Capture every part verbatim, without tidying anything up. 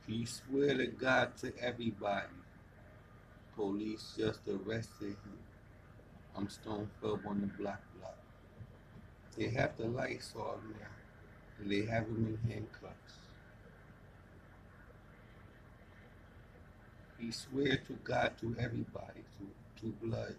He swear to God to everybody. Police just arrested him. I'm Stonefeld on the block block. They have the lights on now, and they have him in handcuffs. He swear to God to everybody, to, to blood.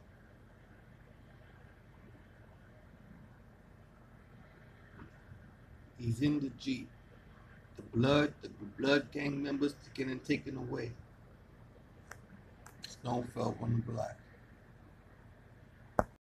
He's in the Jeep. The blood, the blood gang members getting taken away. Stonefeld on the block.